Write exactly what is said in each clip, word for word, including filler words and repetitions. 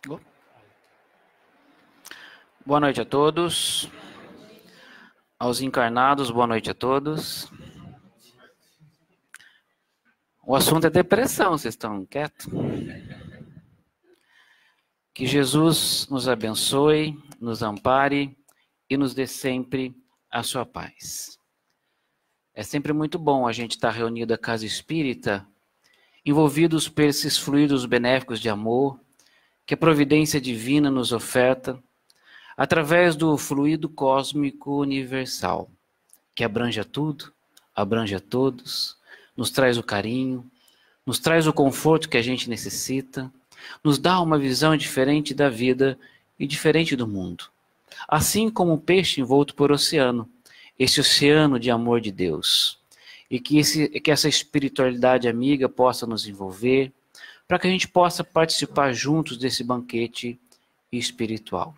Boa noite a todos. Aos encarnados, boa noite a todos. O assunto é depressão, vocês estão quietos? Que Jesus nos abençoe, nos ampare e nos dê sempre a sua paz. É sempre muito bom a gente estar reunido à casa espírita, envolvidos por esses fluidos benéficos de amor que a providência divina nos oferta, através do fluido cósmico universal, que abrange a tudo, abrange a todos, nos traz o carinho, nos traz o conforto que a gente necessita, nos dá uma visão diferente da vida e diferente do mundo. Assim como o peixe envolto por oceano, esse oceano de amor de Deus. E que, esse, que essa espiritualidade amiga possa nos envolver, para que a gente possa participar juntos desse banquete espiritual.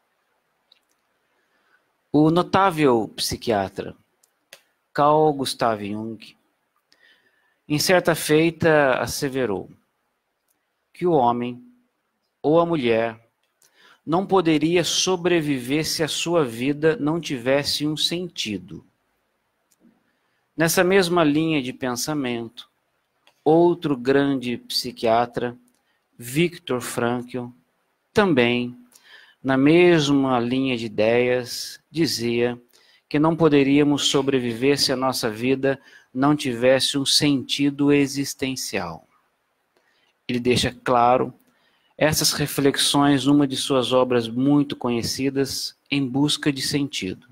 O notável psiquiatra Carl Gustav Jung, em certa feita, asseverou que o homem ou a mulher não poderia sobreviver se a sua vida não tivesse um sentido. Nessa mesma linha de pensamento, outro grande psiquiatra, Viktor Frankl, também, na mesma linha de ideias, dizia que não poderíamos sobreviver se a nossa vida não tivesse um sentido existencial. Ele deixa claro essas reflexões numa de suas obras muito conhecidas, Em Busca de Sentido.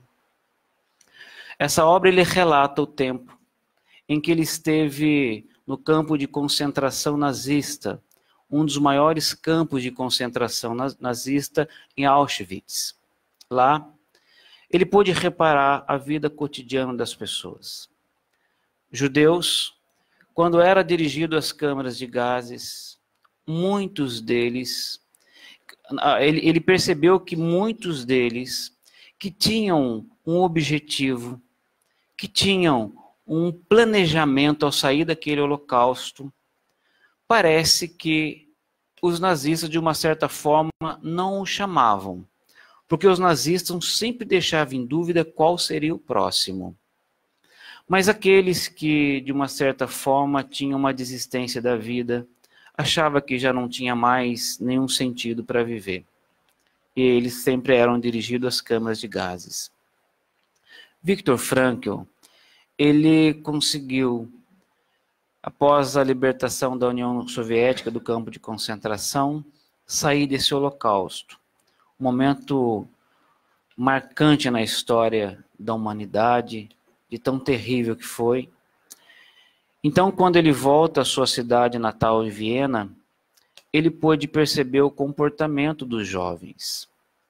Essa obra ele relata o tempo em que ele esteve no campo de concentração nazista, um dos maiores campos de concentração nazista em Auschwitz. Lá, ele pôde reparar a vida cotidiana das pessoas. Judeus, quando era dirigido às câmaras de gases, muitos deles, ele, ele percebeu que muitos deles que tinham um objetivo, que tinham um planejamento ao sair daquele holocausto, parece que os nazistas, de uma certa forma, não o chamavam, porque os nazistas sempre deixavam em dúvida qual seria o próximo. Mas aqueles que, de uma certa forma, tinham uma desistência da vida, achavam que já não tinha mais nenhum sentido para viver. E eles sempre eram dirigidos às câmaras de gases. Viktor Frankl, ele conseguiu, após a libertação da União Soviética do campo de concentração, sair desse holocausto. Um momento marcante na história da humanidade, de tão terrível que foi. Então, quando ele volta à sua cidade natal de Viena, ele pôde perceber o comportamento dos jovens.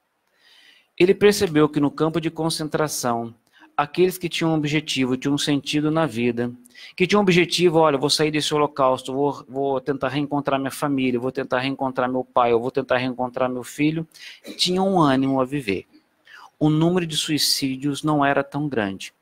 Ele percebeu que no campo de concentração, aqueles que tinham um objetivo, tinham um sentido na vida, que tinham um objetivo, olha, vou sair desse holocausto, vou, vou tentar reencontrar minha família, vou tentar reencontrar meu pai, eu vou tentar reencontrar meu filho, tinham um ânimo a viver. O número de suicídios não era tão grande.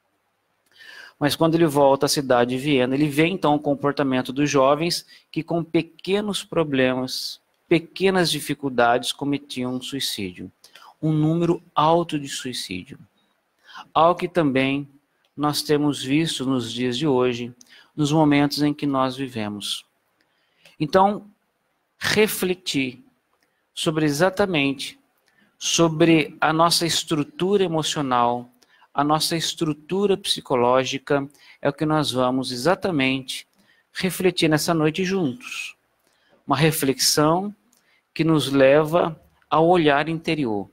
Mas quando ele volta à cidade de Viena, ele vê então o comportamento dos jovens que com pequenos problemas, pequenas dificuldades cometiam um suicídio. Um número alto de suicídio. Algo que também nós temos visto nos dias de hoje, nos momentos em que nós vivemos. Então, refletir sobre exatamente, sobre a nossa estrutura emocional, a nossa estrutura psicológica, é o que nós vamos exatamente refletir nessa noite juntos. Uma reflexão que nos leva ao olhar interior.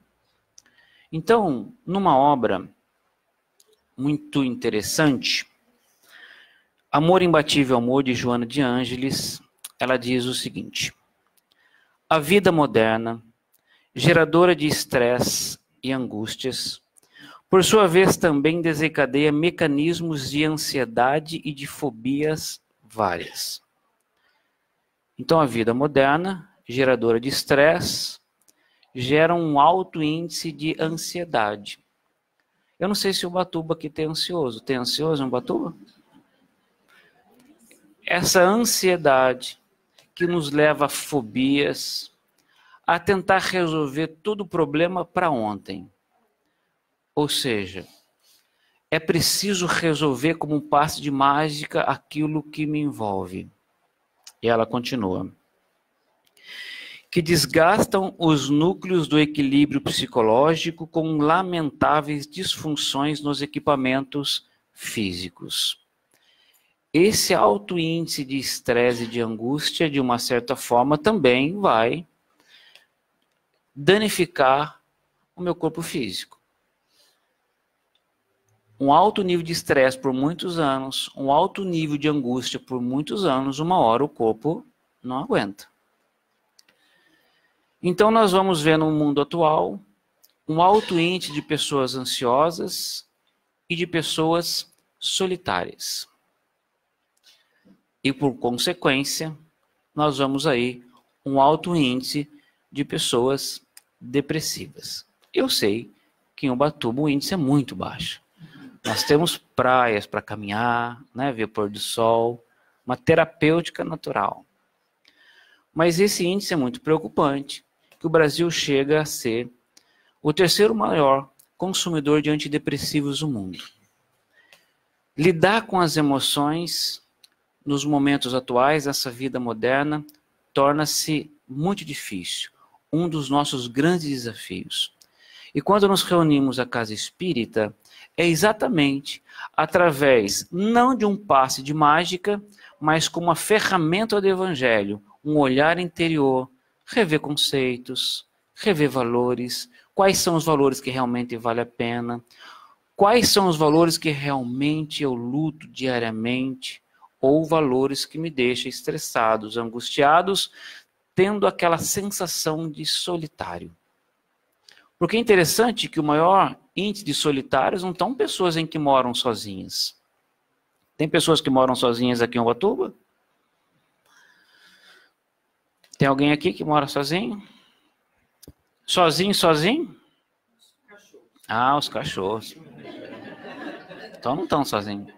Então, numa obra muito interessante, Amor Imbatível Amor, de Joana de Ângeles, ela diz o seguinte: a vida moderna, geradora de estresse e angústias, por sua vez também desencadeia mecanismos de ansiedade e de fobias várias. Então a vida moderna, geradora de estresse, gera um alto índice de ansiedade. Eu não sei se o Ubatuba aqui tem ansioso. Tem ansioso no Ubatuba? Essa ansiedade que nos leva a fobias, a tentar resolver todo o problema para ontem. Ou seja, é preciso resolver como um passe de mágica aquilo que me envolve. E ela continua. Que desgastam os núcleos do equilíbrio psicológico com lamentáveis disfunções nos equipamentos físicos. Esse alto índice de estresse e de angústia, de uma certa forma, também vai danificar o meu corpo físico. Um alto nível de estresse por muitos anos, um alto nível de angústia por muitos anos, uma hora o corpo não aguenta. Então nós vamos ver no mundo atual um alto índice de pessoas ansiosas e de pessoas solitárias. E por consequência, nós vamos aí um alto índice de pessoas depressivas. Eu sei que em Ubatuba o índice é muito baixo. Nós temos praias para caminhar, né, ver o pôr do sol, uma terapêutica natural. Mas esse índice é muito preocupante, que o Brasil chega a ser o terceiro maior consumidor de antidepressivos do mundo. Lidar com as emoções nos momentos atuais dessa vida moderna torna-se muito difícil, um dos nossos grandes desafios. E quando nos reunimos à Casa Espírita, é exatamente através, não de um passe de mágica, mas como uma ferramenta do Evangelho, um olhar interior, rever conceitos, rever valores, quais são os valores que realmente vale a pena, quais são os valores que realmente eu luto diariamente, ou valores que me deixam estressados, angustiados, tendo aquela sensação de solitário. Porque é interessante que o maior índice de solitários não estão pessoas em que moram sozinhas. Tem pessoas que moram sozinhas aqui em Ubatuba? Tem alguém aqui que mora sozinho? Sozinho, sozinho? Ah, os cachorros. Então não estão sozinhos.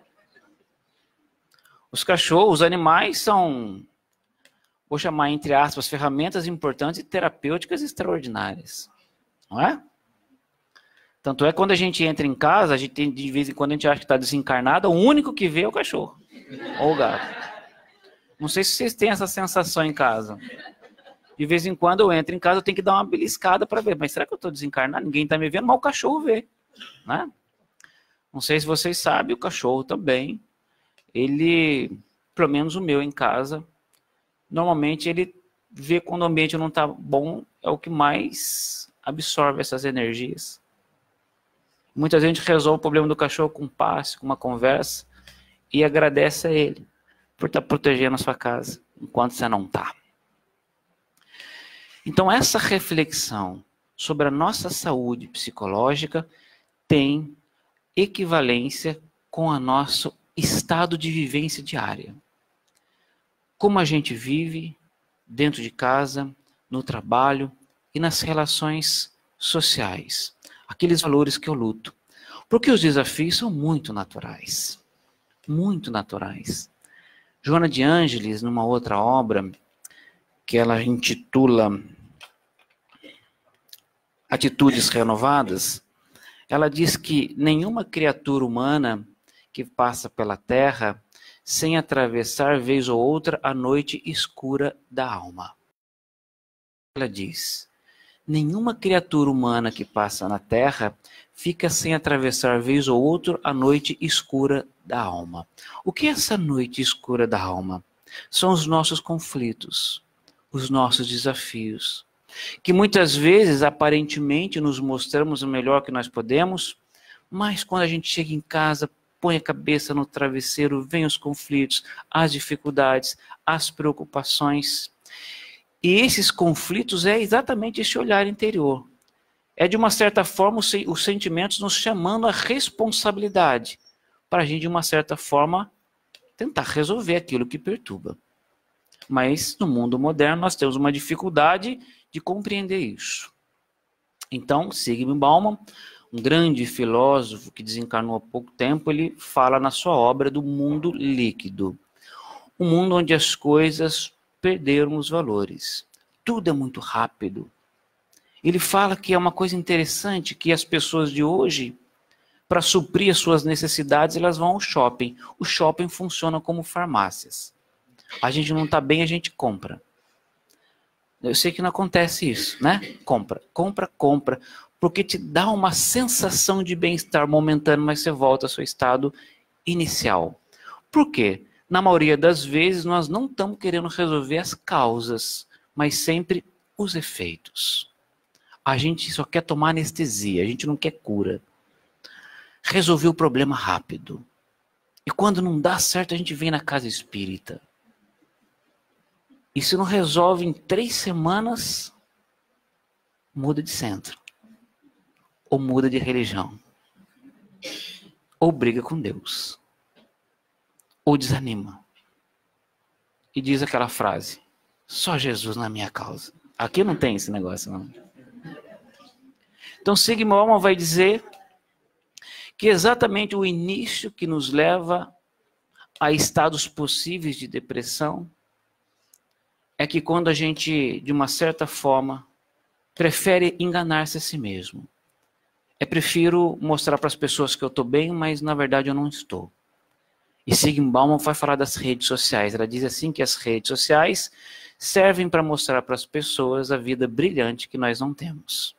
Os cachorros, os animais são, vou chamar entre aspas, ferramentas importantes e terapêuticas extraordinárias. Não é? Tanto é que quando a gente entra em casa, a gente tem, de vez em quando a gente acha que está desencarnado, o único que vê é o cachorro ou o gato. Não sei se vocês têm essa sensação em casa. De vez em quando eu entro em casa, eu tenho que dar uma beliscada para ver. Mas será que eu estou desencarnado? Ninguém está me vendo, mas o cachorro vê. Né? Não sei se vocês sabem, o cachorro também. Ele, pelo menos o meu em casa, normalmente ele vê quando o ambiente não está bom, é o que mais absorve essas energias. Muita gente resolve o problema do cachorro com um passe, com uma conversa, e agradece a ele por estar protegendo a sua casa, enquanto você não está. Então essa reflexão sobre a nossa saúde psicológica tem equivalência com o nosso estado de vivência diária. Como a gente vive dentro de casa, no trabalho e nas relações sociais. Aqueles valores que eu luto. Porque os desafios são muito naturais. Muito naturais. Joana de Ângeles, numa outra obra, que ela intitula Atitudes Renovadas, ela diz que nenhuma criatura humana que passa pela Terra sem atravessar, vez ou outra, a noite escura da alma. Ela diz, nenhuma criatura humana que passa na Terra fica sem atravessar, vez ou outra, a noite escura da alma. O que é essa noite escura da alma? São os nossos conflitos, os nossos desafios, que muitas vezes, aparentemente, nos mostramos o melhor que nós podemos, mas quando a gente chega em casa, põe a cabeça no travesseiro, vem os conflitos, as dificuldades, as preocupações. E esses conflitos é exatamente esse olhar interior. É, de uma certa forma, os sentimentos nos chamando à responsabilidade, para a gente, de uma certa forma, tentar resolver aquilo que perturba. Mas, no mundo moderno, nós temos uma dificuldade de compreender isso. Então, Zygmunt Bauman, um grande filósofo que desencarnou há pouco tempo, ele fala na sua obra do mundo líquido. Um mundo onde as coisas perderam os valores. Tudo é muito rápido, Ele fala que é uma coisa interessante que as pessoas de hoje, para suprir as suas necessidades, elas vão ao shopping. O shopping funciona como farmácias. A gente não está bem, a gente compra. Eu sei que não acontece isso, né? Compra, compra, compra. Porque te dá uma sensação de bem-estar momentâneo, mas você volta ao seu estado inicial. Por quê? Na maioria das vezes, nós não estamos querendo resolver as causas, mas sempre os efeitos. A gente só quer tomar anestesia, a gente não quer cura. Resolver o problema rápido. E quando não dá certo, a gente vem na casa espírita. E se não resolve em três semanas, muda de centro. Ou muda de religião. Ou briga com Deus. Ou desanima. E diz aquela frase: só Jesus na minha causa. Aqui não tem esse negócio, não. Então Sigmund Bauman vai dizer que exatamente o início que nos leva a estados possíveis de depressão é que quando a gente, de uma certa forma, prefere enganar-se a si mesmo. É prefiro mostrar para as pessoas que eu estou bem, mas na verdade eu não estou. E Sigmund Bauman vai falar das redes sociais. Ela diz assim que as redes sociais servem para mostrar para as pessoas a vida brilhante que nós não temos.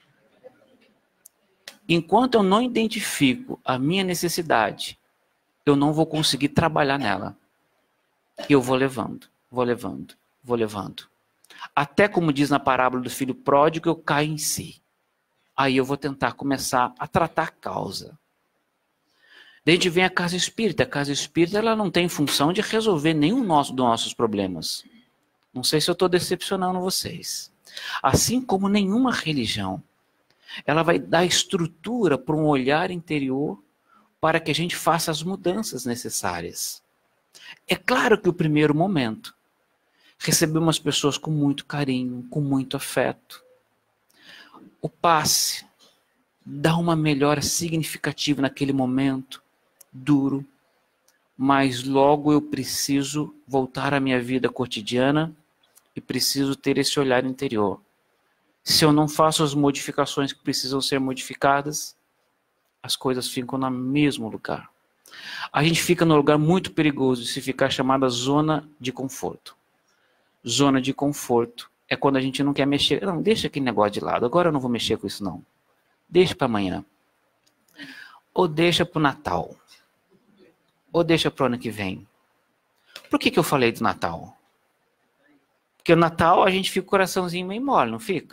Enquanto eu não identifico a minha necessidade, eu não vou conseguir trabalhar nela. Eu vou levando, vou levando, vou levando. Até como diz na parábola do filho pródigo, eu caio em si. Aí eu vou tentar começar a tratar a causa. Daí a gente vem a casa espírita. A casa espírita ela não tem função de resolver nenhum nosso, dos nossos problemas. Não sei se eu estou decepcionando vocês. Assim como nenhuma religião. Ela vai dar estrutura para um olhar interior para que a gente faça as mudanças necessárias. É claro que o primeiro momento, recebemos pessoas com muito carinho, com muito afeto. O passe dá uma melhora significativa naquele momento, duro, mas logo eu preciso voltar à minha vida cotidiana e preciso ter esse olhar interior. Se eu não faço as modificações que precisam ser modificadas, as coisas ficam no mesmo lugar. A gente fica num lugar muito perigoso de se ficar chamada zona de conforto. Zona de conforto é quando a gente não quer mexer. Não, deixa aquele negócio de lado. Agora eu não vou mexer com isso, não. Deixa para amanhã. Ou deixa para o Natal. Ou deixa para o ano que vem. Por que, que eu falei do Natal? Porque no Natal a gente fica com o coraçãozinho meio mole, não fica?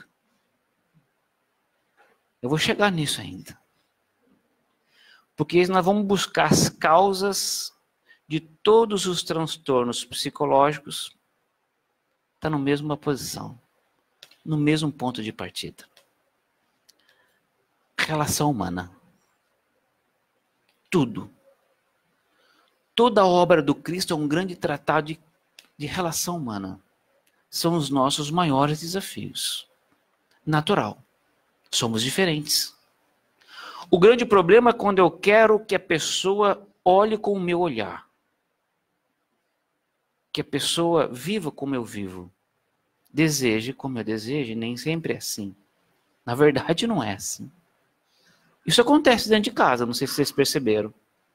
Eu vou chegar nisso ainda. Porque nós vamos buscar as causas de todos os transtornos psicológicos. Está na mesma posição. No mesmo ponto de partida. Relação humana. Tudo. Toda a obra do Cristo é um grande tratado de, de relação humana. São os nossos maiores desafios. Natural. Somos diferentes. O grande problema é quando eu quero que a pessoa olhe com o meu olhar. Que a pessoa viva como eu vivo. Deseje como eu desejo, nem sempre é assim. Na verdade, não é assim. Isso acontece dentro de casa, não sei se vocês perceberam.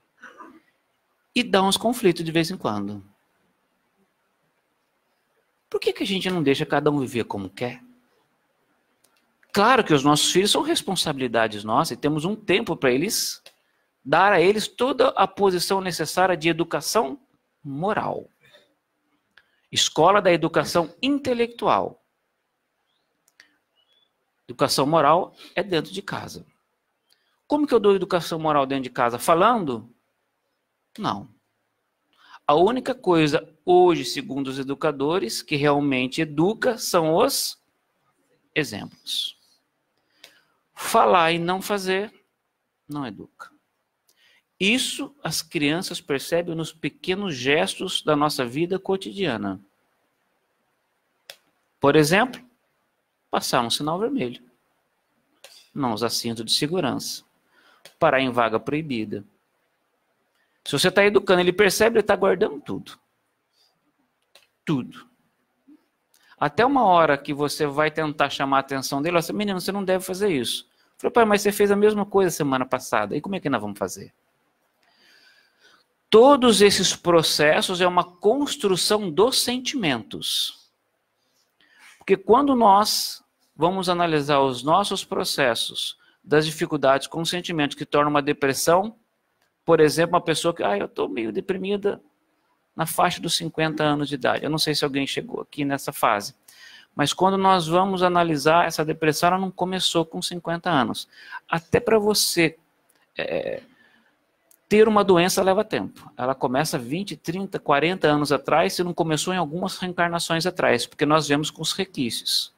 E dá uns conflitos de vez em quando. Por que, que a gente não deixa cada um viver como quer? Claro que os nossos filhos são responsabilidades nossas e temos um tempo para eles dar a eles toda a posição necessária de educação moral. Escola da educação intelectual. Educação moral é dentro de casa. Como que eu dou educação moral dentro de casa? Falando? Não. A única coisa hoje, segundo os educadores, que realmente educa são os exemplos. Falar e não fazer, não educa. Isso as crianças percebem nos pequenos gestos da nossa vida cotidiana. Por exemplo, passar um sinal vermelho. Não usar cinto de segurança. Parar em vaga proibida. Se você está educando, ele percebe, ele está guardando tudo. Tudo. Até uma hora que você vai tentar chamar a atenção dele, você, menino, você não deve fazer isso. Eu falei, pai, mas você fez a mesma coisa semana passada, e como é que nós vamos fazer? Todos esses processos é uma construção dos sentimentos. Porque quando nós vamos analisar os nossos processos das dificuldades com sentimentos que tornam uma depressão, por exemplo, uma pessoa que, ah, eu estou meio deprimida na faixa dos cinquenta anos de idade. Eu não sei se alguém chegou aqui nessa fase. Mas quando nós vamos analisar essa depressão, ela não começou com cinquenta anos. Até para você é, ter uma doença leva tempo. Ela começa vinte, trinta, quarenta anos atrás, se não começou em algumas reencarnações atrás, porque nós vemos com os requisitos.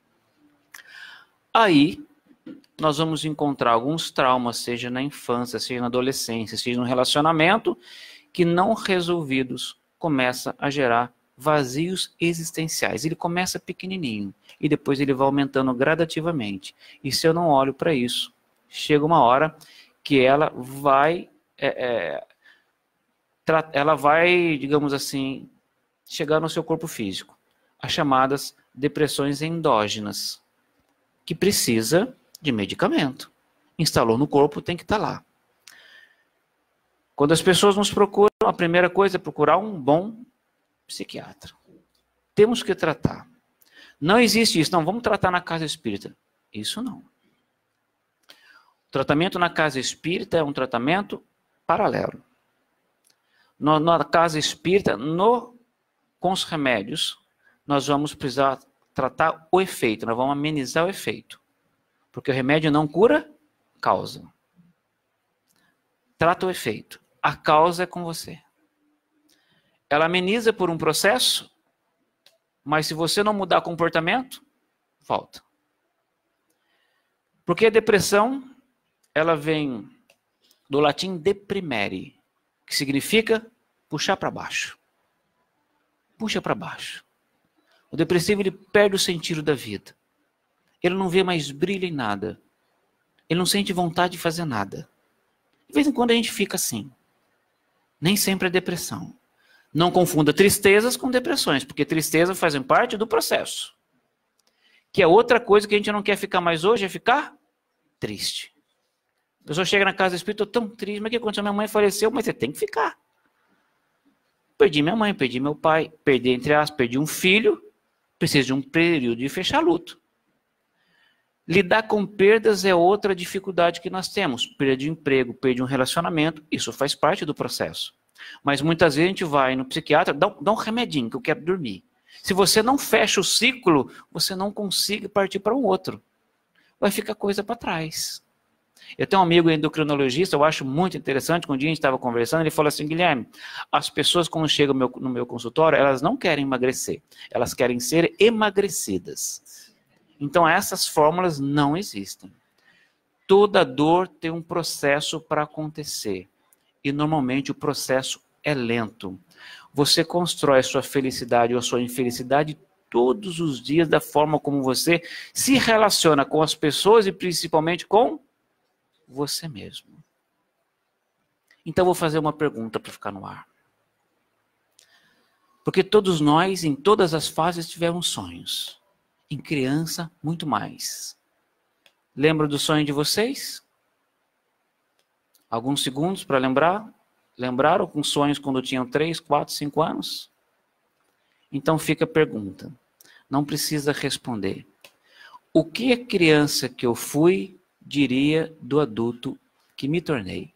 Aí, nós vamos encontrar alguns traumas, seja na infância, seja na adolescência, seja no relacionamento, que não resolvidos começa a gerar vazios existenciais. Ele começa pequenininho e depois ele vai aumentando gradativamente. E se eu não olho para isso, chega uma hora que ela vai, é, é, ela vai, digamos assim, chegar no seu corpo físico. As chamadas depressões endógenas, que precisa de medicamento. Instalou no corpo, tem que estar lá. Quando as pessoas nos procuram, a primeira coisa é procurar um bom psiquiatra. Temos que tratar. Não existe isso, não, vamos tratar na casa espírita. Isso não. O tratamento na casa espírita é um tratamento paralelo. No, na casa espírita, no, com os remédios, nós vamos precisar tratar o efeito, nós vamos amenizar o efeito. Porque o remédio não cura, causa. Trata o efeito. A causa é com você. Ela ameniza por um processo, mas se você não mudar comportamento, volta. Porque a depressão, ela vem do latim deprimere, que significa puxar para baixo. Puxa para baixo. O depressivo, ele perde o sentido da vida. Ele não vê mais brilho em nada. Ele não sente vontade de fazer nada. De vez em quando a gente fica assim. Nem sempre é depressão. Não confunda tristezas com depressões, porque tristezas fazem parte do processo. Que é outra coisa que a gente não quer ficar mais hoje, é ficar triste. A pessoa chega na casa do espírito, estou tão triste, mas o que aconteceu? Minha mãe faleceu, mas você tem que ficar. Perdi minha mãe, perdi meu pai, perdi, entre aspas, perdi um filho, preciso de um período de fechar luto. Lidar com perdas é outra dificuldade que nós temos. Perda de emprego, perda de um relacionamento, isso faz parte do processo. Mas muitas vezes a gente vai no psiquiatra, dá, dá um remedinho que eu quero dormir. Se você não fecha o ciclo, você não consegue partir para um outro. Vai ficar coisa para trás. Eu tenho um amigo endocrinologista, eu acho muito interessante, que um dia a gente estava conversando, ele falou assim, Guilherme, as pessoas quando chegam no meu, no meu consultório, elas não querem emagrecer, elas querem ser emagrecidas. Então essas fórmulas não existem. Toda dor tem um processo para acontecer. E normalmente o processo é lento. Você constrói a sua felicidade ou a sua infelicidade todos os dias da forma como você se relaciona com as pessoas e principalmente com você mesmo. Então vou fazer uma pergunta para ficar no ar. Porque todos nós, em todas as fases, tivemos sonhos. Em criança, muito mais. Lembra do sonho de vocês? Alguns segundos para lembrar? Lembraram com sonhos quando tinham três, quatro, cinco anos? Então fica a pergunta. Não precisa responder. O que a criança que eu fui diria do adulto que me tornei?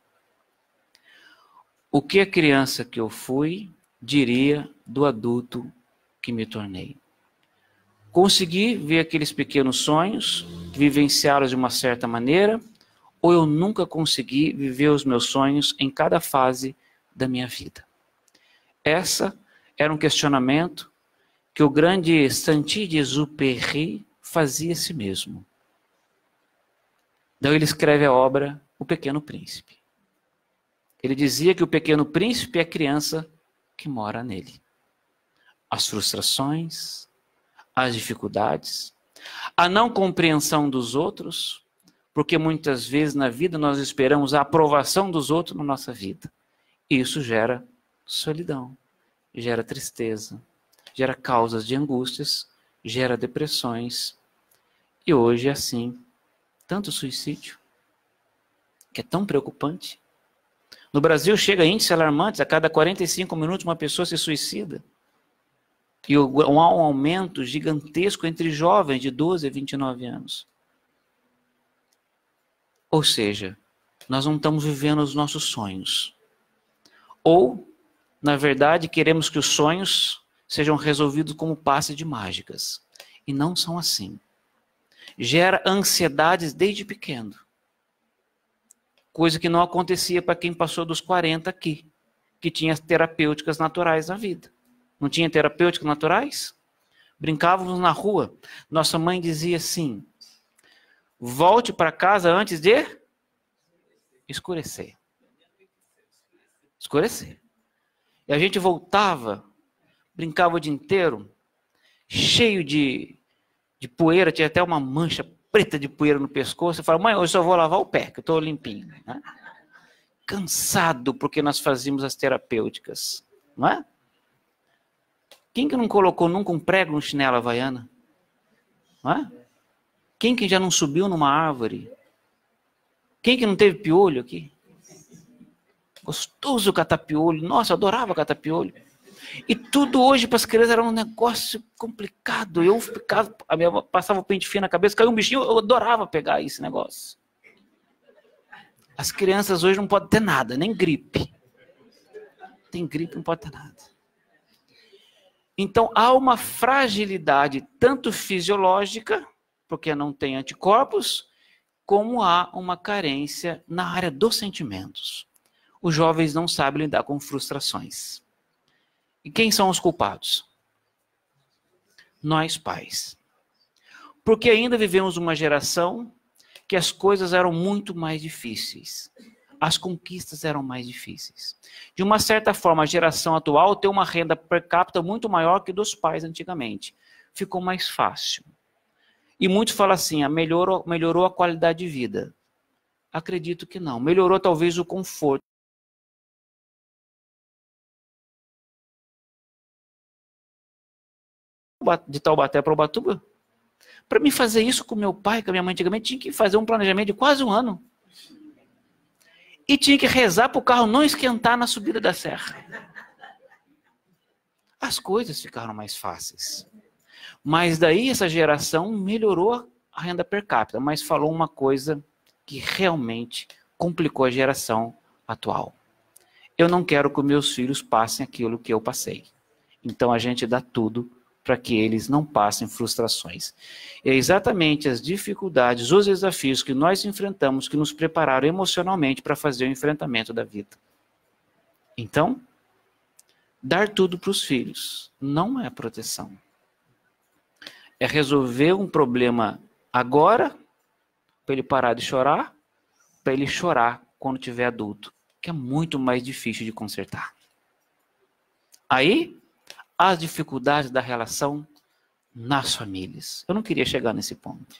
O que a criança que eu fui diria do adulto que me tornei? Consegui ver aqueles pequenos sonhos, vivenciá-los de uma certa maneira, ou eu nunca consegui viver os meus sonhos em cada fase da minha vida? Essa era um questionamento que o grande Saint-Exupéry fazia a si mesmo. Então ele escreve a obra O Pequeno Príncipe. Ele dizia que o Pequeno Príncipe é a criança que mora nele. As frustrações, as dificuldades, a não compreensão dos outros, porque muitas vezes na vida nós esperamos a aprovação dos outros na nossa vida. E isso gera solidão, gera tristeza, gera causas de angústias gera depressões. E hoje é assim, tanto suicídio, que é tão preocupante. No Brasil chega a índices alarmantes, a cada quarenta e cinco minutos uma pessoa se suicida. E há um aumento gigantesco entre jovens de doze a vinte e nove anos. Ou seja, nós não estamos vivendo os nossos sonhos. Ou, na verdade, queremos que os sonhos sejam resolvidos como passe de mágicas. E não são assim. Gera ansiedades desde pequeno. Coisa que não acontecia para quem passou dos quarenta aqui, que tinha terapêuticas naturais na vida. Não tinha terapêuticas naturais? Brincávamos na rua. Nossa mãe dizia assim, volte para casa antes de escurecer. Escurecer. E a gente voltava, brincava o dia inteiro, cheio de, de poeira, tinha até uma mancha preta de poeira no pescoço. Eu falava, mãe, hoje só vou lavar o pé, que eu estou limpinho. Né? Cansado, porque nós fazíamos as terapêuticas. Não é? Quem que não colocou nunca um prego no chinelo havaiana? Não é? Quem que já não subiu numa árvore? Quem que não teve piolho aqui? Gostoso catar piolho. Nossa, eu adorava catar piolho. E tudo hoje para as crianças era um negócio complicado. Eu ficava, a minha passava o pente fino na cabeça, caiu um bichinho, eu adorava pegar esse negócio. As crianças hoje não podem ter nada, nem gripe. Tem gripe, não pode ter nada. Então, há uma fragilidade tanto fisiológica, porque não tem anticorpos, como há uma carência na área dos sentimentos. Os jovens não sabem lidar com frustrações. E quem são os culpados? Nós, pais. Porque ainda vivemos uma geração que as coisas eram muito mais difíceis. As conquistas eram mais difíceis. De uma certa forma, a geração atual tem uma renda per capita muito maior que dos pais antigamente. Ficou mais fácil. E muitos falam assim, ah, melhorou, melhorou a qualidade de vida. Acredito que não. Melhorou talvez o conforto. De Taubaté para Ubatuba. Para mim fazer isso com meu pai, com a minha mãe antigamente, tinha que fazer um planejamento de quase um ano. E tinha que rezar para o carro não esquentar na subida da serra. As coisas ficaram mais fáceis. Mas daí essa geração melhorou a renda per capita, mas falou uma coisa que realmente complicou a geração atual. Eu não quero que meus filhos passem aquilo que eu passei. Então a gente dá tudo para que eles não passem frustrações. É exatamente as dificuldades, os desafios que nós enfrentamos que nos prepararam emocionalmente para fazer o enfrentamento da vida. Então, dar tudo para os filhos não é proteção. É resolver um problema agora, para ele parar de chorar, para ele chorar quando tiver adulto, que é muito mais difícil de consertar. Aí, as dificuldades da relação nas famílias. Eu não queria chegar nesse ponto.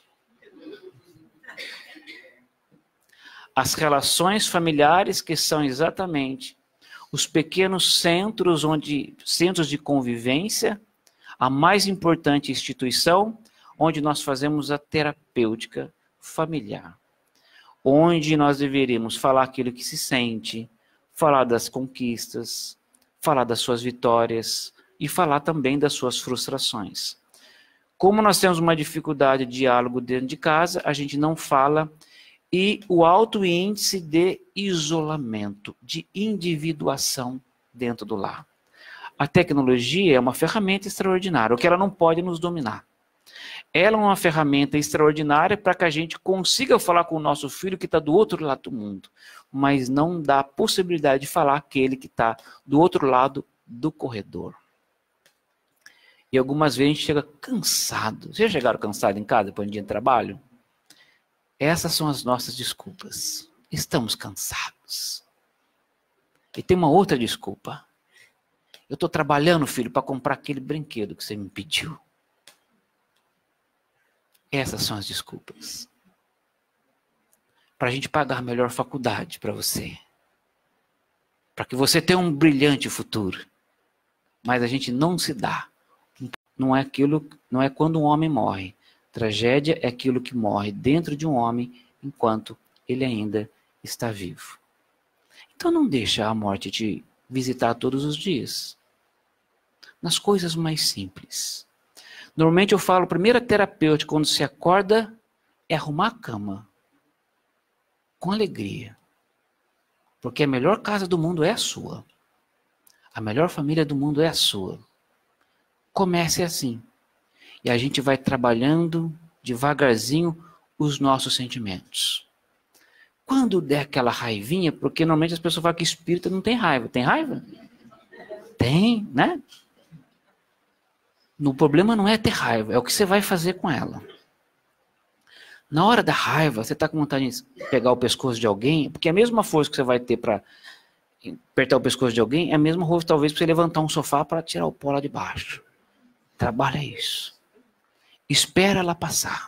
As relações familiares, que são exatamente os pequenos centros, onde, centros de convivência, a mais importante instituição, onde nós fazemos a terapêutica familiar. Onde nós deveríamos falar aquilo que se sente, falar das conquistas, falar das suas vitórias, e falar também das suas frustrações. Como nós temos uma dificuldade de diálogo dentro de casa, a gente não fala, e o alto índice de isolamento, de individuação dentro do lar. A tecnologia é uma ferramenta extraordinária, o que ela não pode nos dominar. Ela é uma ferramenta extraordinária para que a gente consiga falar com o nosso filho que está do outro lado do mundo, mas não dá a possibilidade de falar aquele que está do outro lado do corredor. E algumas vezes a gente chega cansado. Vocês já chegaram cansados em casa depois de um dia de trabalho? Essas são as nossas desculpas. Estamos cansados. E tem uma outra desculpa. Eu estou trabalhando, filho, para comprar aquele brinquedo que você me pediu. Essas são as desculpas. Para a gente pagar a melhor faculdade para você. Para que você tenha um brilhante futuro. Mas a gente não se dá não é aquilo, não é quando um homem morre. Tragédia é aquilo que morre dentro de um homem enquanto ele ainda está vivo. Então não deixa a morte te visitar todos os dias. Nas coisas mais simples. Normalmente eu falo, primeira terapêutica quando se acorda é arrumar a cama. Com alegria. Porque a melhor casa do mundo é a sua. A melhor família do mundo é a sua. Comece assim. E a gente vai trabalhando devagarzinho os nossos sentimentos. Quando der aquela raivinha, porque normalmente as pessoas falam que espírita não tem raiva. Tem raiva? Tem, né? O problema não é ter raiva, é o que você vai fazer com ela. Na hora da raiva, você está com vontade de pegar o pescoço de alguém, porque a mesma força que você vai ter para apertar o pescoço de alguém, é a mesma força talvez para você levantar um sofá para tirar o pó lá de baixo. Trabalha isso. Espera ela passar.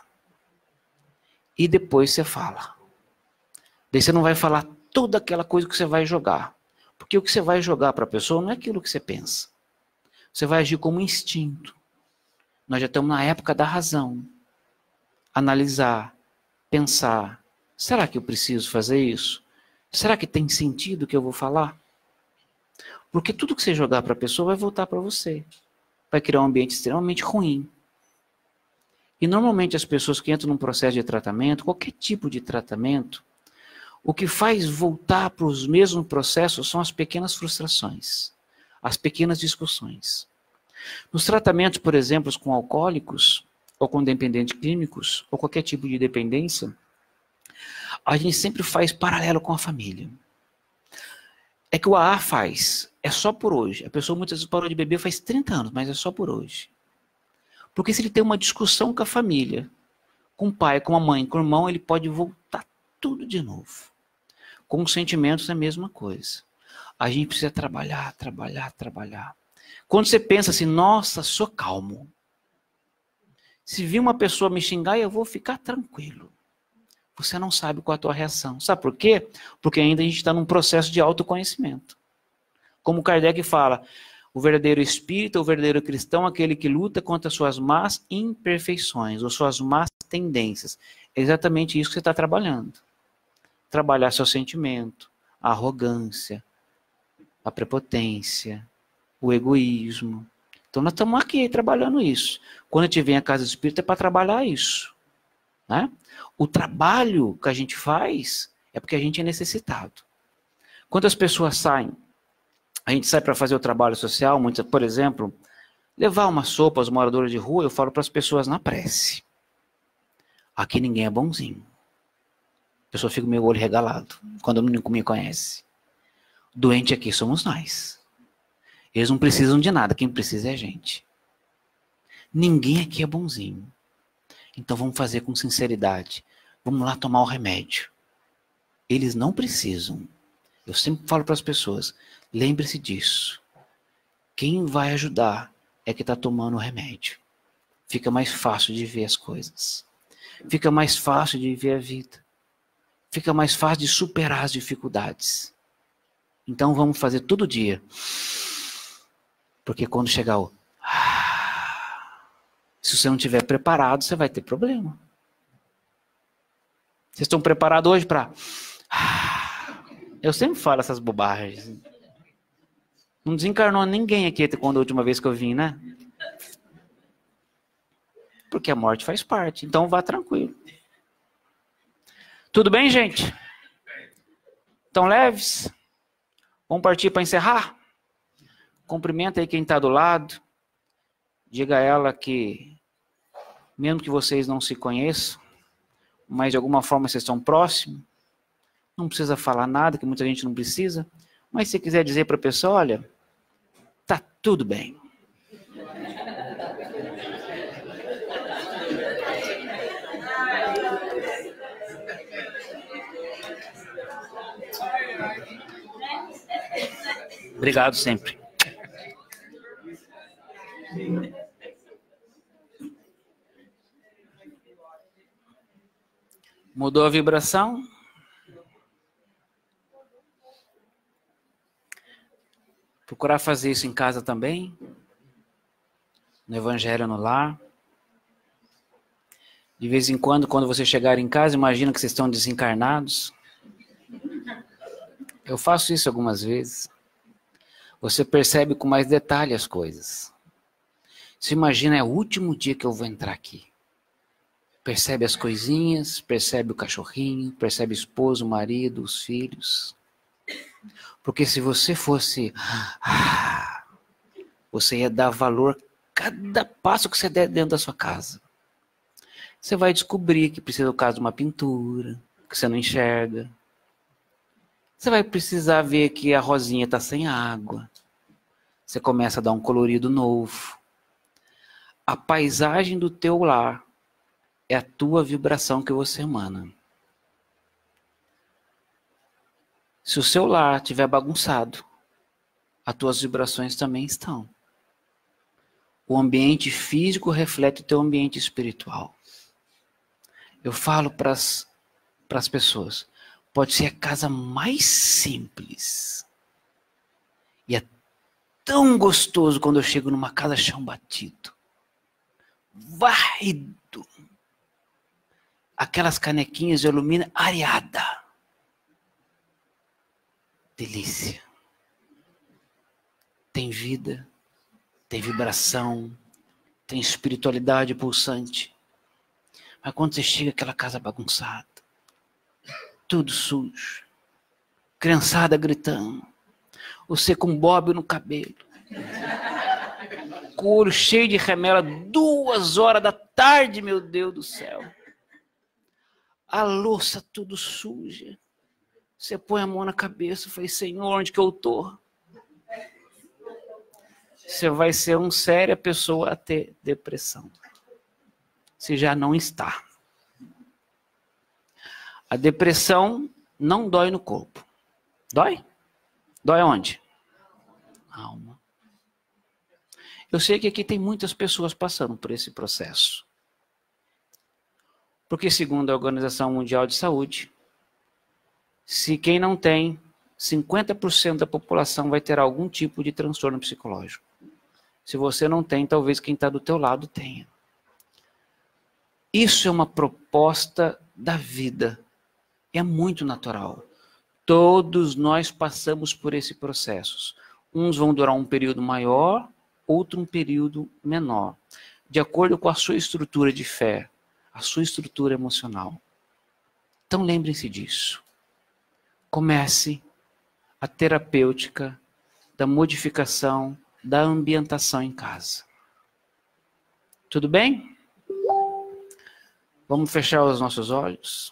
E depois você fala. Daí você não vai falar toda aquela coisa que você vai jogar. Porque o que você vai jogar para a pessoa não é aquilo que você pensa. Você vai agir como instinto. Nós já estamos na época da razão. Analisar, pensar. Será que eu preciso fazer isso? Será que tem sentido o que eu vou falar? Porque tudo que você jogar para a pessoa vai voltar para você. Vai criar um ambiente extremamente ruim. E normalmente as pessoas que entram num processo de tratamento, qualquer tipo de tratamento, o que faz voltar para os mesmos processos são as pequenas frustrações, as pequenas discussões. Nos tratamentos, por exemplo, com alcoólicos, ou com dependentes químicos, ou qualquer tipo de dependência, a gente sempre faz paralelo com a família. É que o A A faz, é só por hoje. A pessoa muitas vezes parou de beber faz trinta anos, mas é só por hoje. Porque se ele tem uma discussão com a família, com o pai, com a mãe, com o irmão, ele pode voltar tudo de novo. Com os sentimentos é a mesma coisa. A gente precisa trabalhar, trabalhar, trabalhar. Quando você pensa assim, nossa, sou calmo. Se vir uma pessoa me xingar, eu vou ficar tranquilo. Você não sabe qual é a tua reação. Sabe por quê? Porque ainda a gente está num processo de autoconhecimento. Como Kardec fala, o verdadeiro espírita, o verdadeiro cristão, aquele que luta contra suas más imperfeições, ou suas más tendências. É exatamente isso que você está trabalhando. Trabalhar seu sentimento, a arrogância, a prepotência, o egoísmo. Então nós estamos aqui trabalhando isso. Quando a gente vem à casa espírita é para trabalhar isso. Né? O trabalho que a gente faz é porque a gente é necessitado. Quando as pessoas saem, a gente sai para fazer o trabalho social, muitas, por exemplo, levar uma sopa aos moradores de rua, eu falo para as pessoas na prece. Aqui ninguém é bonzinho. A pessoa fica meio olho regalado quando não me conhece. Doente aqui somos nós. Eles não precisam de nada, quem precisa é a gente. Ninguém aqui é bonzinho. Então vamos fazer com sinceridade. Vamos lá tomar o remédio. Eles não precisam. Eu sempre falo para as pessoas, lembre-se disso. Quem vai ajudar é que está tomando o remédio. Fica mais fácil de ver as coisas. Fica mais fácil de ver a vida. Fica mais fácil de superar as dificuldades. Então vamos fazer todo dia. Porque quando chegar o... Se você não estiver preparado, você vai ter problema. Vocês estão preparados hoje para... Eu sempre falo essas bobagens. Não desencarnou ninguém aqui quando a última vez que eu vim, né? Porque a morte faz parte. Então vá tranquilo. Tudo bem, gente? Tão leves? Vamos partir para encerrar? Cumprimenta aí quem está do lado. Diga a ela que, mesmo que vocês não se conheçam, mas de alguma forma vocês estão próximos, não precisa falar nada, que muita gente não precisa, mas se quiser dizer para a pessoa, olha, tá tudo bem. Obrigado sempre. Mudou a vibração? Procurar fazer isso em casa também. no Evangelho no Lar. De vez em quando, quando você chegar em casa, imagina que vocês estão desencarnados. Eu faço isso algumas vezes. Você percebe com mais detalhe as coisas. Você imagina, é o último dia que eu vou entrar aqui. Percebe as coisinhas, percebe o cachorrinho, percebe o esposo, o marido, os filhos. Porque se você fosse... Ah, você ia dar valor a cada passo que você der dentro da sua casa. Você vai descobrir que precisa, no caso, de uma pintura, que você não enxerga. Você vai precisar ver que a rosinha está sem água. Você começa a dar um colorido novo. A paisagem do teu lar é a tua vibração que você emana. Se o seu lar estiver bagunçado, as tuas vibrações também estão. O ambiente físico reflete o teu ambiente espiritual. Eu falo para as pessoas, pode ser a casa mais simples. E é tão gostoso quando eu chego numa casa chão batido. Varrido. Aquelas canequinhas de alumínio areada. Delícia. Tem vida, tem vibração, tem espiritualidade pulsante. Mas quando você chega àquela casa bagunçada, tudo sujo, criançada gritando, você com bob no cabelo, com o olho cheio de remela, duas horas da tarde, meu Deus do céu. A louça tudo suja. Você põe a mão na cabeça e fala, Senhor, onde que eu estou? Você vai ser uma séria pessoa a ter depressão. Se já não está. A depressão não dói no corpo. Dói? Dói onde? Alma. Eu sei que aqui tem muitas pessoas passando por esse processo. Porque segundo a Organização Mundial de Saúde, se quem não tem, cinquenta por cento da população vai ter algum tipo de transtorno psicológico. Se você não tem, talvez quem está do teu lado tenha. Isso é uma proposta da vida. É muito natural. Todos nós passamos por esse processo. Uns vão durar um período maior, outro um período menor. De acordo com a sua estrutura de fé, a sua estrutura emocional. Então lembrem-se disso. Comece a terapêutica da modificação da ambientação em casa. Tudo bem? Vamos fechar os nossos olhos.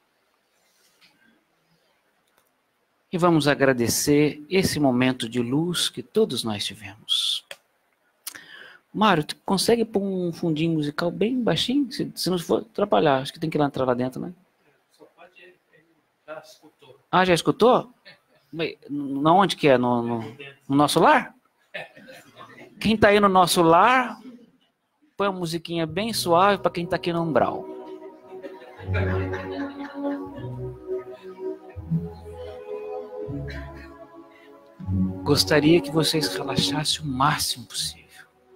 E vamos agradecer esse momento de luz que todos nós tivemos. Mário, tu consegue pôr um fundinho musical bem baixinho? Se, se não for atrapalhar, acho que tem que ir lá entrar lá dentro, né? Só pode, já escutou. Ah, já escutou? Na onde que é? No, no, no nosso lar? Quem está aí no nosso lar, põe uma musiquinha bem suave para quem está aqui no umbral. Gostaria que vocês relaxassem o máximo possível.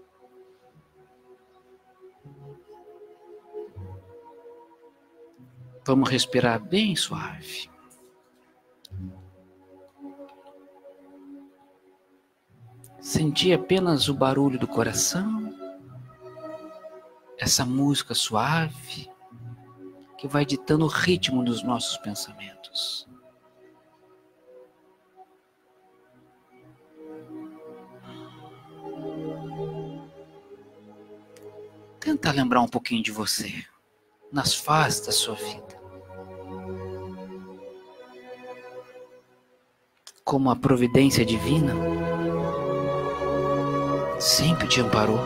Vamos respirar bem suave. Sentir apenas o barulho do coração, essa música suave que vai ditando o ritmo dos nossos pensamentos. Tenta lembrar um pouquinho de você, nas fases da sua vida. Como a providência divina sempre te amparou.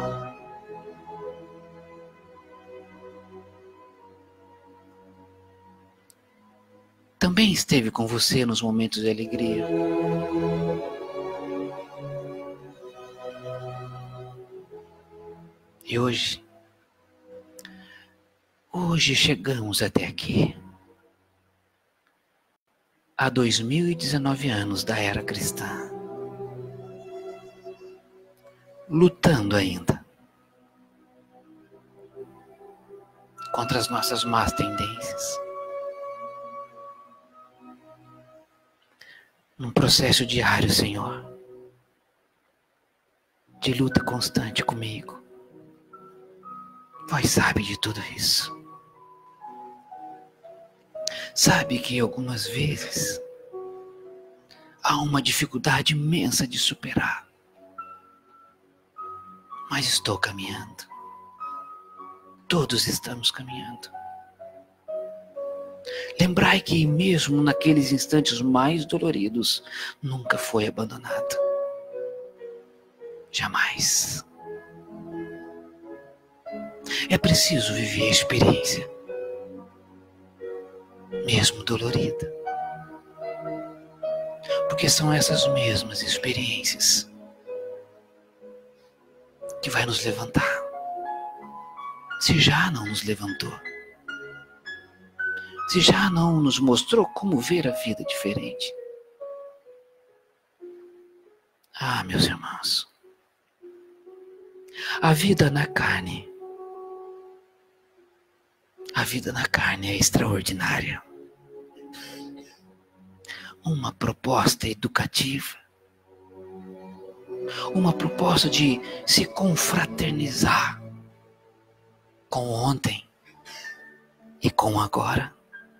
Também esteve com você nos momentos de alegria. E hoje, hoje chegamos até aqui. Há dois mil e dezenove anos da era cristã. Lutando ainda contra as nossas más tendências. Num processo diário, Senhor, de luta constante comigo. Vós sabe de tudo isso. Sabe que algumas vezes há uma dificuldade imensa de superar. Mas estou caminhando. Todos estamos caminhando. Lembrai que mesmo naqueles instantes mais doloridos, nunca foi abandonado. Jamais. É preciso viver a experiência, mesmo dolorida. Porque são essas mesmas experiências que vai nos levantar. Se já não nos levantou, se já não nos mostrou como ver a vida diferente. Ah, meus irmãos, a vida na carne, a vida na carne é extraordinária. Uma proposta educativa, uma proposta de se confraternizar com ontem e com agora,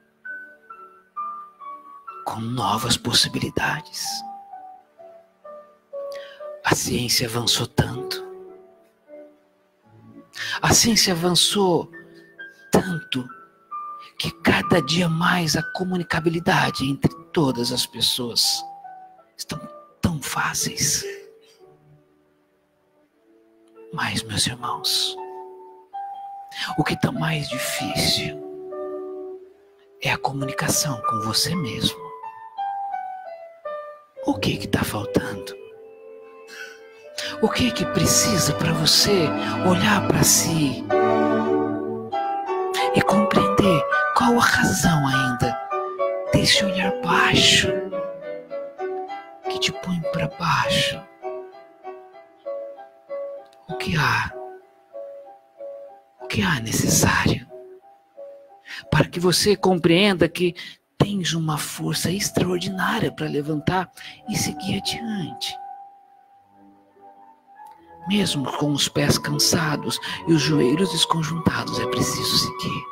com novas possibilidades. A ciência avançou tanto, a ciência avançou tanto que cada dia mais a comunicabilidade entre todas as pessoas estão tão fáceis. Mas, meus irmãos, o que está mais difícil é a comunicação com você mesmo. O que que está faltando? O que que precisa para você olhar para si e compreender qual a razão ainda desse olhar baixo que te põe para baixo? O que há? O que há necessário para que você compreenda que tens uma força extraordinária para levantar e seguir adiante? Mesmo com os pés cansados e os joelhos desconjuntados, é preciso seguir.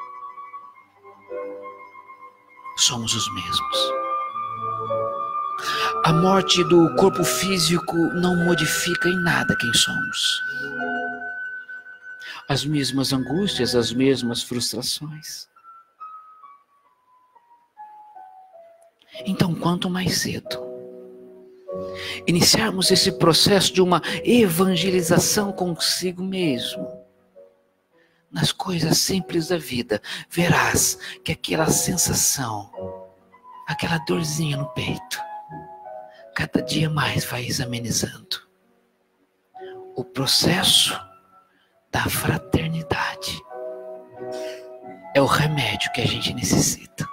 Somos os mesmos. A morte do corpo físico não modifica em nada quem somos. As mesmas angústias, as mesmas frustrações. Então, quanto mais cedo iniciarmos esse processo de uma evangelização consigo mesmo, nas coisas simples da vida, verás que aquela sensação, aquela dorzinha no peito, cada dia mais vai amenizando. O processo da fraternidade é o remédio que a gente necessita.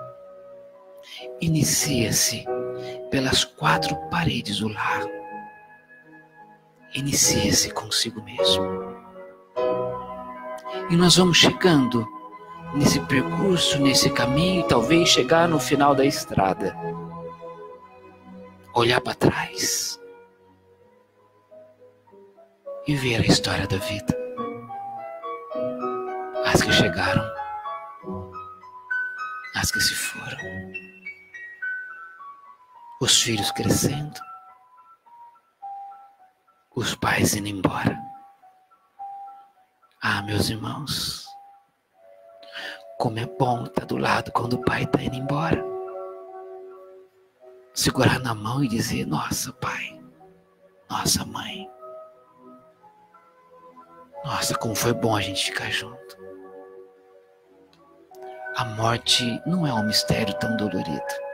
Inicia-se pelas quatro paredes do lar. Inicia-se consigo mesmo. E nós vamos chegando nesse percurso, nesse caminho, e talvez chegar no final da estrada. Olhar para trás e ver a história da vida. As que chegaram, as que se foram. Os filhos crescendo, os pais indo embora. Ah, meus irmãos, como é bom estar do lado quando o pai está indo embora. Segurar na mão e dizer: nossa, pai, nossa, mãe, nossa, como foi bom a gente ficar junto. A morte não é um mistério tão dolorido.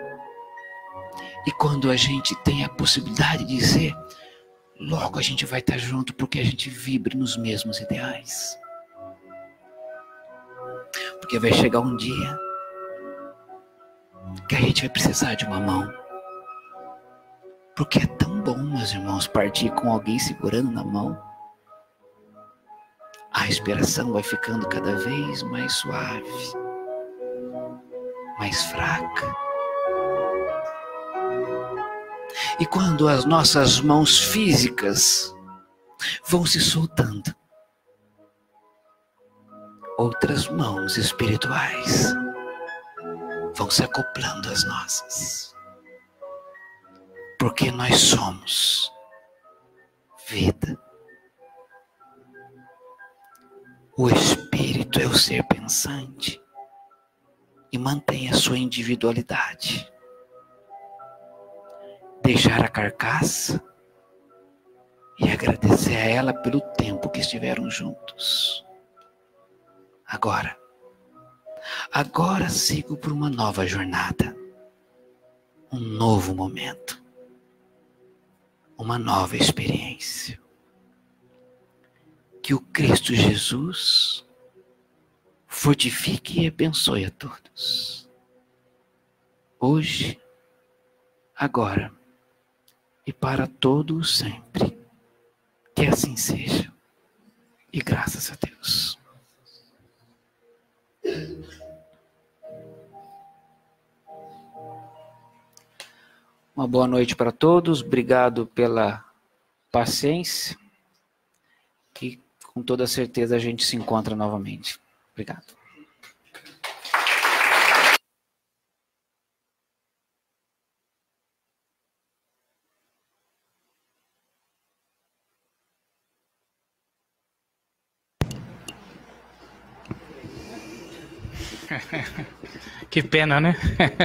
E quando a gente tem a possibilidade de dizer, logo a gente vai estar junto, porque a gente vibra nos mesmos ideais. Porque vai chegar um dia que a gente vai precisar de uma mão. Porque é tão bom, meus irmãos, partir com alguém segurando na mão. a respiração vai ficando cada vez mais suave, mais fraca. E quando as nossas mãos físicas vão se soltando, outras mãos espirituais vão se acoplando às nossas. Porque nós somos vida. O espírito é o ser pensante e mantém a sua individualidade. Deixar a carcaça e agradecer a ela pelo tempo que estiveram juntos. Agora, agora sigo por uma nova jornada, um novo momento, uma nova experiência. Que o Cristo Jesus fortifique e abençoe a todos, hoje, agora e para todo o sempre. Que assim seja, e graças a Deus. Uma boa noite para todos, obrigado pela paciência, que com toda certeza a gente se encontra novamente. Obrigado. Que pena, né?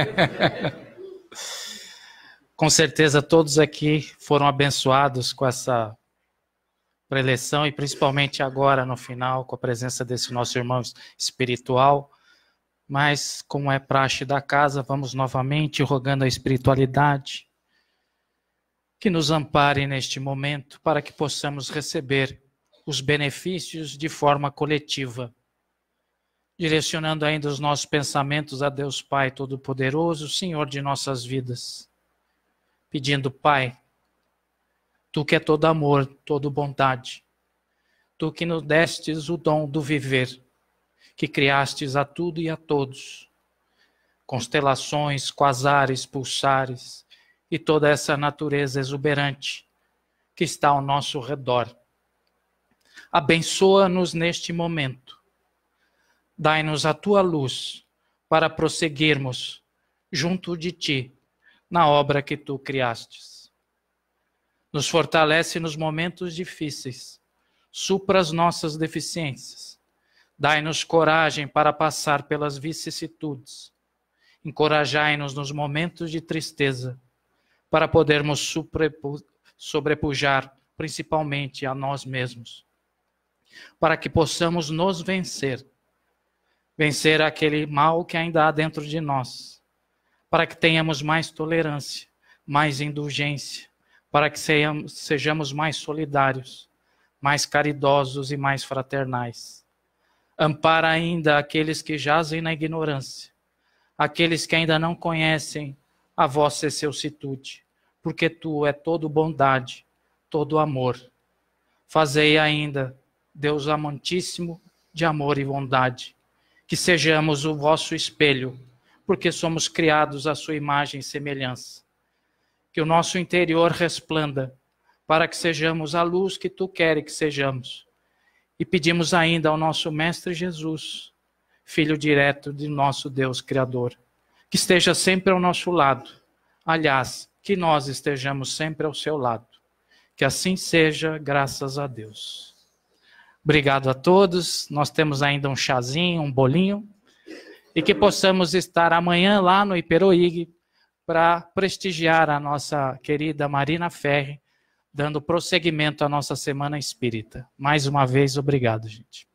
Com certeza todos aqui foram abençoados com essa preleção e principalmente agora no final com a presença desse nosso irmão espiritual. Mas como é praxe da casa, vamos novamente rogando a espiritualidade que nos ampare neste momento para que possamos receber os benefícios de forma coletiva. Direcionando ainda os nossos pensamentos a Deus Pai Todo-Poderoso, Senhor de nossas vidas. Pedindo, Pai, Tu que é todo amor, toda bondade, Tu que nos destes o dom do viver, que criastes a tudo e a todos, constelações, quasares, pulsares e toda essa natureza exuberante que está ao nosso redor. Abençoa-nos neste momento. Dai-nos a Tua luz para prosseguirmos junto de Ti na obra que Tu criastes. Nos fortalece nos momentos difíceis, supra as nossas deficiências. Dai-nos coragem para passar pelas vicissitudes. Encorajai-nos nos momentos de tristeza para podermos sobrepujar principalmente a nós mesmos. Para que possamos nos vencer. Vencer aquele mal que ainda há dentro de nós, para que tenhamos mais tolerância, mais indulgência, para que sejamos mais solidários, mais caridosos e mais fraternais. Ampara ainda aqueles que jazem na ignorância, aqueles que ainda não conhecem a vossa excelsitude, porque Tu é todo bondade, todo amor. Fazei ainda, Deus amantíssimo de amor e bondade, que sejamos o vosso espelho, porque somos criados à sua imagem e semelhança. Que o nosso interior resplanda, para que sejamos a luz que Tu queres que sejamos. E pedimos ainda ao nosso Mestre Jesus, Filho direto de nosso Deus Criador, que esteja sempre ao nosso lado. Aliás, que nós estejamos sempre ao seu lado. Que assim seja, graças a Deus. Obrigado a todos, nós temos ainda um chazinho, um bolinho, e que possamos estar amanhã lá no Iperoig para prestigiar a nossa querida Marina Ferri, dando prosseguimento à nossa Semana Espírita. Mais uma vez, obrigado, gente.